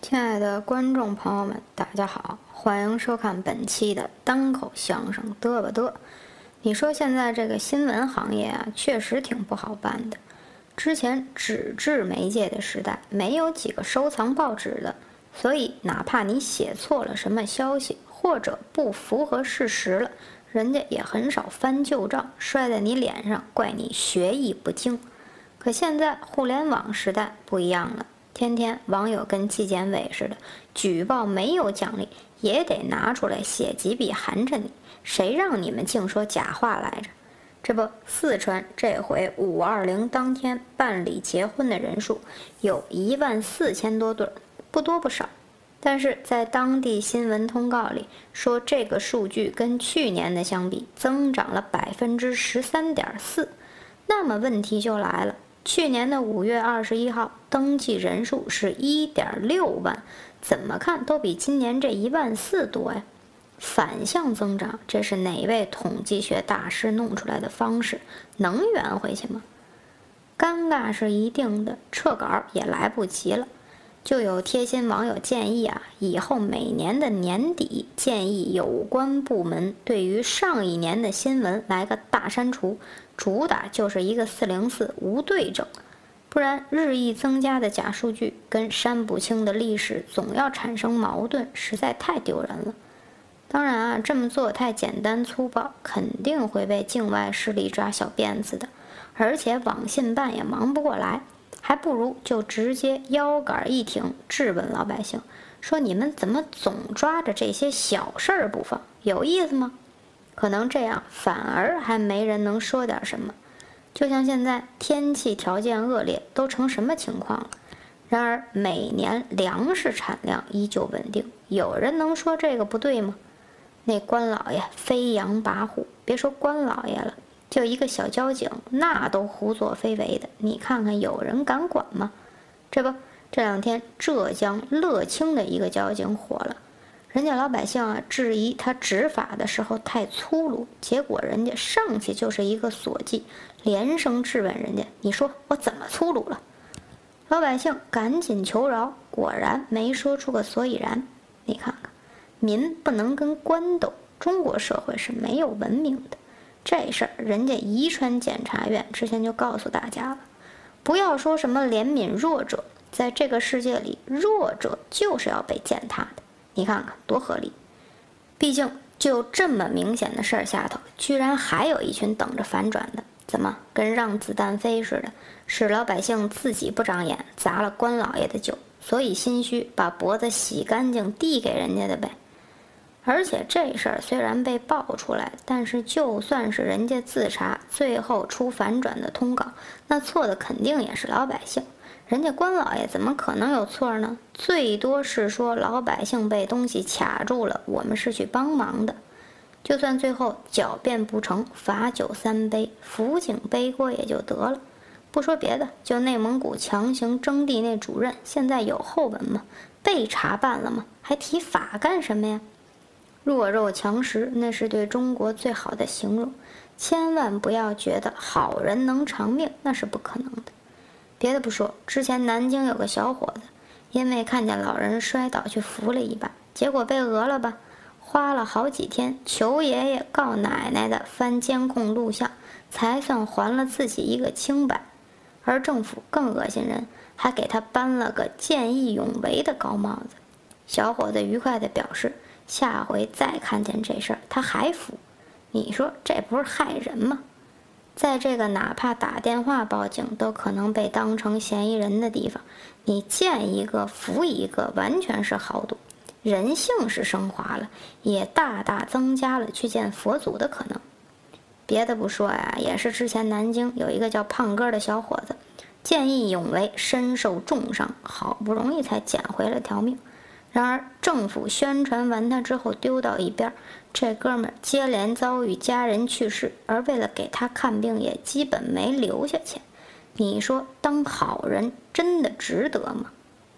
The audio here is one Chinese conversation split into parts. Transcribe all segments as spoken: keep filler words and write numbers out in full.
亲爱的观众朋友们，大家好，欢迎收看本期的单口相声嘚吧嘚。你说现在这个新闻行业啊，确实挺不好办的。之前纸质媒介的时代，没有几个收藏报纸的，所以哪怕你写错了什么消息，或者不符合事实了，人家也很少翻旧账，摔在你脸上，怪你学艺不精。可现在互联网时代不一样了。天天网友跟纪检委似的，举报没有奖励，也得拿出来写几笔寒碜你。谁让你们净说假话来着？这不，四川这回五二零当天办理结婚的人数有一万四千多对，不多不少。但是在当地新闻通告里说，这个数据跟去年的相比增长了百分之十三点四。那么问题就来了。去年的五月二十一号登记人数是 一点六万，怎么看都比今年这一万四多呀。反向增长，这是哪位统计学大师弄出来的方式？能圆回去吗？尴尬是一定的，撤稿也来不及了。就有贴心网友建议啊，以后每年的年底建议有关部门对于上一年的新闻来个大删除，主打就是一个四零四无对证，不然日益增加的假数据跟删不清的历史总要产生矛盾，实在太丢人了。当然啊，这么做太简单粗暴，肯定会被境外势力抓小辫子的，而且网信办也忙不过来。还不如就直接腰杆一挺，质问老百姓，说你们怎么总抓着这些小事儿不放，有意思吗？可能这样反而还没人能说点什么。就像现在天气条件恶劣，都成什么情况了？然而每年粮食产量依旧稳定，有人能说这个不对吗？那官老爷飞扬跋扈，别说官老爷了，就一个小交警，那都胡作非为的，你看看有人敢管吗？这不，这两天浙江乐清的一个交警火了，人家老百姓啊质疑他执法的时候太粗鲁，结果人家上去就是一个锁记，连声质问人家，你说我怎么粗鲁了？老百姓赶紧求饶，果然没说出个所以然。你看看，民不能跟官斗，中国社会是没有文明的。这事儿人家宜川检察院之前就告诉大家了，不要说什么怜悯弱者，在这个世界里，弱者就是要被践踏的。你看看多合理。毕竟就这么明显的事儿下头，居然还有一群等着反转的，怎么跟让子弹飞似的？是老百姓自己不长眼，砸了官老爷的酒，所以心虚，把脖子洗干净递给人家的呗。而且这事儿虽然被爆出来，但是就算是人家自查，最后出反转的通告，那错的肯定也是老百姓。人家官老爷怎么可能有错呢？最多是说老百姓被东西卡住了，我们是去帮忙的。就算最后狡辩不成，罚酒三杯，辅警背锅也就得了。不说别的，就内蒙古强行征地那主任，现在有后文吗？被查办了吗？还提法干什么呀？弱肉强食，那是对中国最好的形容。千万不要觉得好人能长命，那是不可能的。别的不说，之前南京有个小伙子，因为看见老人摔倒去扶了一把，结果被讹了吧，花了好几天求爷爷告奶奶的翻监控录像，才算还了自己一个清白。而政府更恶心人，还给他颁了个见义勇为的高帽子。小伙子愉快地表示，下回再看见这事儿他还扶，你说这不是害人吗？在这个哪怕打电话报警都可能被当成嫌疑人的地方，你见一个扶一个，完全是豪赌。人性是升华了，也大大增加了去见佛祖的可能。别的不说呀，也是之前南京有一个叫胖哥的小伙子，见义勇为，身受重伤，好不容易才捡回了条命。然而政府宣传完他之后丢到一边，这哥们儿接连遭遇家人去世，而为了给他看病也基本没留下钱。你说当好人真的值得吗？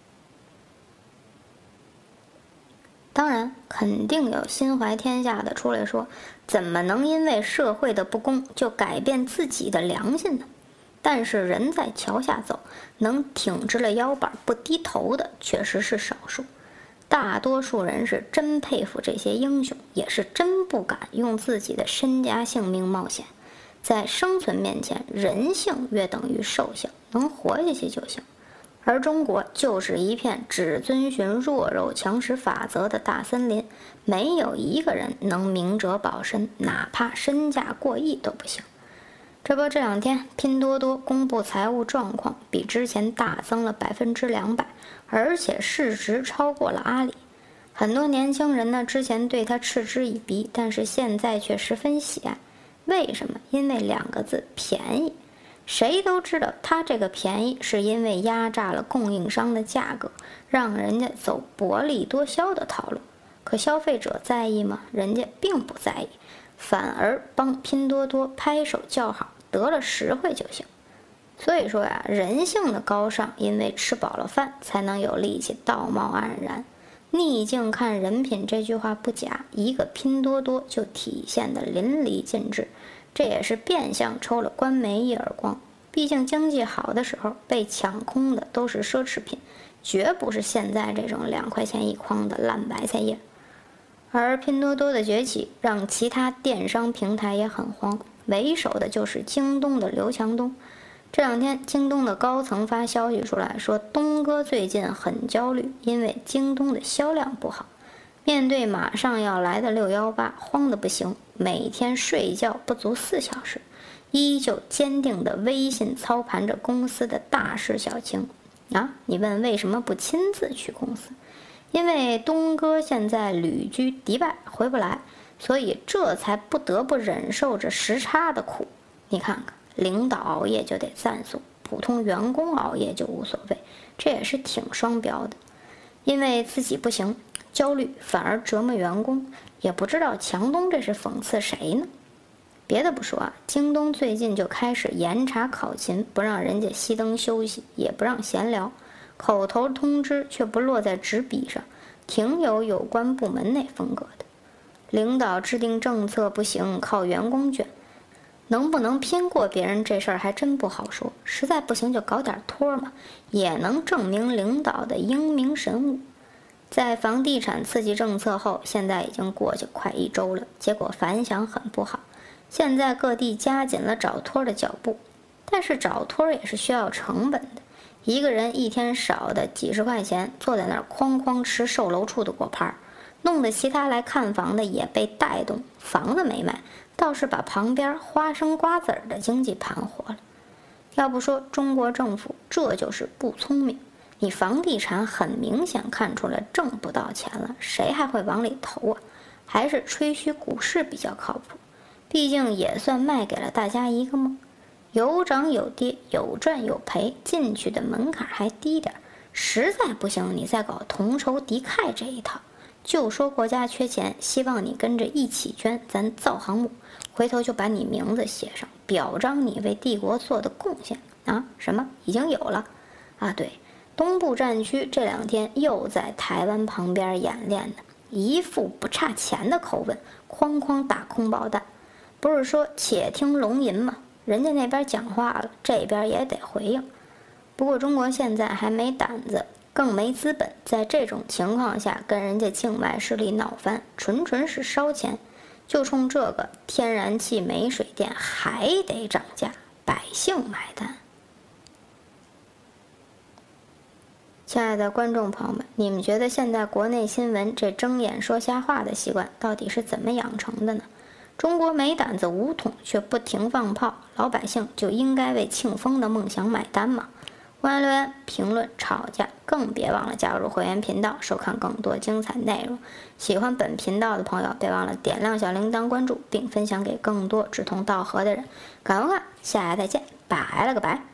当然肯定有心怀天下的出来说，怎么能因为社会的不公就改变自己的良心呢？ 但是人在桥下走，能挺直了腰板不低头的确实是少数。大多数人是真佩服这些英雄，也是真不敢用自己的身家性命冒险。在生存面前，人性约等于兽性，能活下去就行。而中国就是一片只遵循弱肉强食法则的大森林，没有一个人能明哲保身，哪怕身价过亿都不行。这不，这两天拼多多公布财务状况，比之前大增了百分之两百，而且市值超过了阿里。很多年轻人呢，之前对它嗤之以鼻，但是现在却十分喜爱。为什么？因为两个字：便宜。谁都知道，它这个便宜是因为压榨了供应商的价格，让人家走薄利多销的套路。可消费者在意吗？人家并不在意，反而帮拼多多拍手叫好，得了实惠就行。所以说呀，人性的高尚，因为吃饱了饭才能有力气道貌岸然。逆境看人品这句话不假，一个拼多多就体现得淋漓尽致。这也是变相抽了官媒一耳光。毕竟经济好的时候，被抢空的都是奢侈品，绝不是现在这种两块钱一筐的烂白菜叶。而拼多多的崛起，让其他电商平台也很慌，为首的就是京东的刘强东。这两天，京东的高层发消息出来说，东哥最近很焦虑，因为京东的销量不好。面对马上要来的六一八，慌得不行，每天睡觉不足四小时，依旧坚定地微信操盘着公司的大事小情。啊，你问为什么不亲自去公司？因为东哥现在旅居迪拜，回不来，所以这才不得不忍受着时差的苦。你看看，领导熬夜就得赞颂，普通员工熬夜就无所谓，这也是挺双标的。因为自己不行，焦虑反而折磨员工，也不知道强东这是讽刺谁呢？别的不说啊，京东最近就开始严查考勤，不让人家熄灯休息，也不让闲聊，口头通知却不落在纸笔上，挺有有关部门那风格的。领导制定政策不行，靠员工卷，能不能拼过别人这事儿还真不好说，实在不行就搞点托嘛，也能证明领导的英明神武。在房地产刺激政策后，现在已经过去快一周了，结果反响很不好。现在各地加紧了找托的脚步，但是找托也是需要成本的。一个人一天少的几十块钱，坐在那儿哐哐吃售楼处的果盘，弄得其他来看房的也被带动，房子没卖，倒是把旁边花生瓜子儿的经济盘活了。要不说中国政府这就是不聪明，你房地产很明显看出来挣不到钱了，谁还会往里投啊？还是吹嘘股市比较靠谱，毕竟也算卖给了大家一个梦，有涨有跌，有赚有赔，进去的门槛还低点，实在不行你再搞同仇敌忾这一套，就说国家缺钱，希望你跟着一起捐，咱造航母，回头就把你名字写上，表彰你为帝国做的贡献啊！什么已经有了啊？对，东部战区这两天又在台湾旁边演练呢，一副不差钱的口吻，哐哐打空包弹。不是说且听龙吟吗？人家那边讲话了，这边也得回应。不过中国现在还没胆子，更没资本，在这种情况下跟人家境外势力闹翻，纯纯是烧钱。就冲这个，天然气、煤水电还得涨价，百姓买单。亲爱的观众朋友们，你们觉得现在国内新闻这睁眼说瞎话的习惯到底是怎么养成的呢？中国没胆子武统，却不停放炮，老百姓就应该为庆丰的梦想买单吗？欢迎留言、评论、吵架，更别忘了加入会员频道，收看更多精彩内容。喜欢本频道的朋友，别忘了点亮小铃铛、关注，并分享给更多志同道合的人。感恩看，下期再见，拜了个拜。